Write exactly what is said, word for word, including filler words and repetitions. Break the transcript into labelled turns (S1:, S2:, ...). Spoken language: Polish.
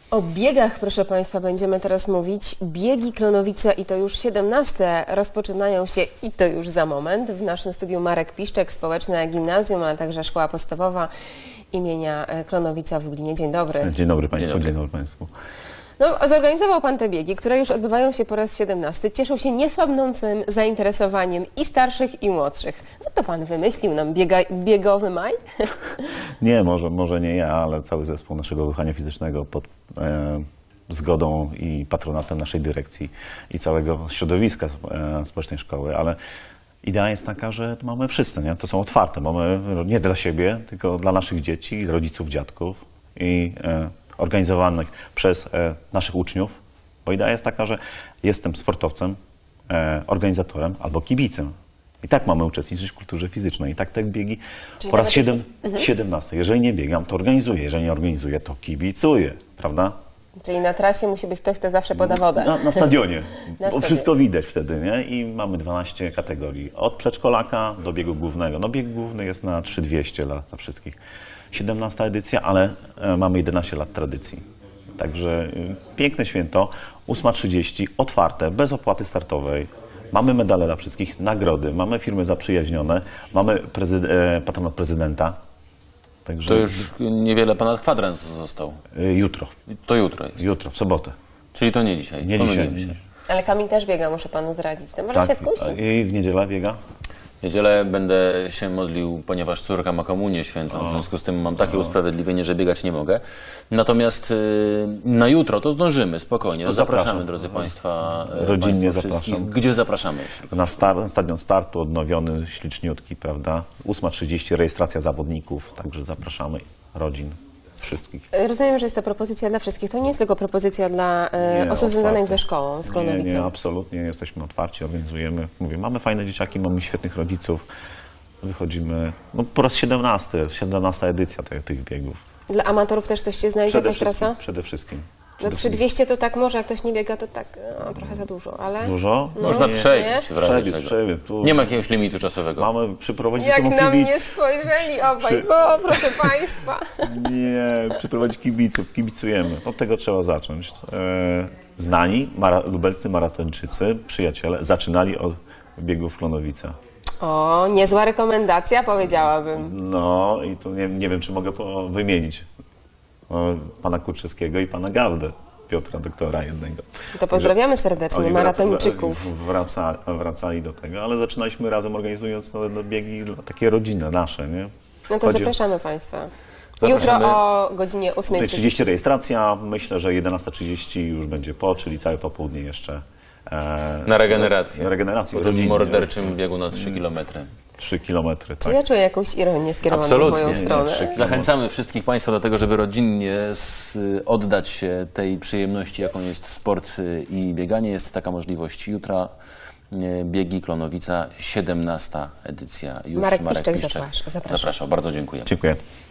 S1: O biegach, proszę Państwa, będziemy teraz mówić. Biegi Klonowice i to już siedemnaste rozpoczynają się i to już za moment. W naszym studiu Marek Piszczek, Społeczne Gimnazjum, ale także Szkoła Podstawowa imienia Klonowica w Lublinie. Dzień dobry.
S2: Dzień dobry Państwu. Dzień dobry, Dzień dobry Państwu.
S1: No, zorganizował Pan te biegi, które już odbywają się po raz siedemnasty. Cieszą się niesłabnącym zainteresowaniem i starszych, i młodszych. No to Pan wymyślił nam biega, biegowy maj?
S2: Nie, może, może nie ja, ale cały zespół naszego wychowania fizycznego pod e, zgodą i patronatem naszej dyrekcji i całego środowiska e, społecznej szkoły, ale idea jest taka, że mamy wszyscy, nie? To są otwarte, mamy nie dla siebie, tylko dla naszych dzieci, rodziców, dziadków i e, organizowanych przez e, naszych uczniów, bo idea jest taka, że jestem sportowcem, e, organizatorem albo kibicem. I tak mamy uczestniczyć w kulturze fizycznej. I tak te biegi
S1: Czyli
S2: po raz siedem,
S1: mhm.
S2: siedemnasty. Jeżeli nie biegam, to organizuję. Jeżeli nie organizuję, to kibicuję, prawda?
S1: Czyli na trasie musi być ktoś, kto zawsze poda wodę.
S2: Na, na stadionie.
S1: Na
S2: Bo
S1: stadionie.
S2: wszystko widać wtedy, nie? I mamy dwanaście kategorii. Od przedszkolaka do biegu głównego. No bieg główny jest na trzy tysiące dwieście lat dla wszystkich. siedemnasta edycja, ale e, mamy jedenaście lat tradycji. Także e, piękne święto, ósma trzydzieści, otwarte, bez opłaty startowej. Mamy medale dla wszystkich, nagrody, mamy firmy zaprzyjaźnione, mamy prezyd e, patronat prezydenta. Także
S3: to już niewiele ponad kwadrans został.
S2: E, jutro.
S3: To jutro jest.
S2: Jutro, w sobotę.
S3: Czyli to nie dzisiaj.
S2: Nie dzisiaj.
S3: dzisiaj.
S1: Ale Kamil też biega, muszę Panu zdradzić. To może
S2: Tak,
S1: się skusi.
S2: i w niedzielę biega?
S3: W niedzielę będę się modlił, ponieważ córka ma komunię świętą, w związku z tym mam takie usprawiedliwienie, że biegać nie mogę. Natomiast y, na jutro to zdążymy, spokojnie.
S2: No,
S3: zapraszamy,
S2: zapraszam.
S3: drodzy Państwa.
S2: Rodzinnie
S3: państwa
S2: zapraszam.
S3: wszystkich. Gdzie zapraszamy?
S2: Na, star na stadion startu, odnowiony, śliczniutki, prawda? ósma trzydzieści, rejestracja zawodników, także zapraszamy rodzin, wszystkich.
S1: Rozumiem, że jest to propozycja dla wszystkich. To nie jest tylko propozycja dla e,
S2: Nie,
S1: osób związanych
S2: otwarte.
S1: ze szkołą, z
S2: Nie,
S1: Klonowicą.
S2: nie, absolutnie, jesteśmy otwarci, organizujemy. Mówię, mamy fajne dzieciaki, mamy świetnych rodziców. Wychodzimy, no po raz siedemnasty, siedemnasta edycja tych, tych biegów.
S1: Dla amatorów też coś się znajdzie,
S2: Przede
S1: jakaś
S2: wszystkim,
S1: trasa?
S2: przede wszystkim.
S1: No
S2: Przede
S1: trzy tysiące dwieście to tak może, jak ktoś nie biega, to tak no, trochę za dużo, ale...
S2: Dużo?
S3: Można
S2: nie.
S3: przebić w razie
S2: Przebieg,
S3: czego.
S2: przebieg. Tu
S3: Nie ma jakiegoś limitu czasowego.
S2: mamy przyprowadzić
S1: Jak
S2: sobą
S1: na
S2: kibic.
S1: mnie spojrzeli obaj,
S2: Przy-
S1: bo proszę Państwa.
S2: Nie, przyprowadzić kibiców, kibicujemy. Od tego trzeba zacząć. E, znani mara, lubelscy maratończycy, przyjaciele, zaczynali od biegów Klonowica.
S1: O, niezła rekomendacja, powiedziałabym.
S2: No i tu nie, nie wiem, czy mogę po, wymienić o, pana Kurczewskiego i pana Gawdę, Piotra doktora jednego.
S1: To pozdrawiamy serdecznie
S2: Oni
S1: maratończyków.
S2: Wraca, wracali do tego, ale zaczynaliśmy razem organizując no, no, biegi takie rodzinne, nasze, nie?
S1: No to
S2: Chodzi-
S1: zapraszamy Państwa.
S3: Zapraszamy.
S1: Jutro o godzinie ósmej
S2: trzydzieści
S1: trzydzieści.
S2: rejestracja, myślę, że jedenasta trzydzieści już będzie po, czyli całe popołudnie jeszcze. E,
S3: Na regenerację.
S2: Na regenerację
S3: Po tym
S2: rodzinnie.
S3: morderczym biegu na trzy kilometry.
S2: trzy kilometry,
S1: Czy
S2: tak.
S1: ja czuję jakąś ironię skierowaną
S3: Absolutnie,
S1: w moją
S3: nie,
S1: stronę?
S2: trzy-
S3: Zachęcamy wszystkich Państwa do tego, żeby rodzinnie s- oddać się tej przyjemności, jaką jest sport y, i bieganie. Jest taka możliwość jutra. y, Biegi Klonowica, siedemnasta edycja. Już
S1: Marek Piszczek zaprasza- zapraszam.
S3: Zapraszam. Bardzo dziękuję.
S2: Dziękuję.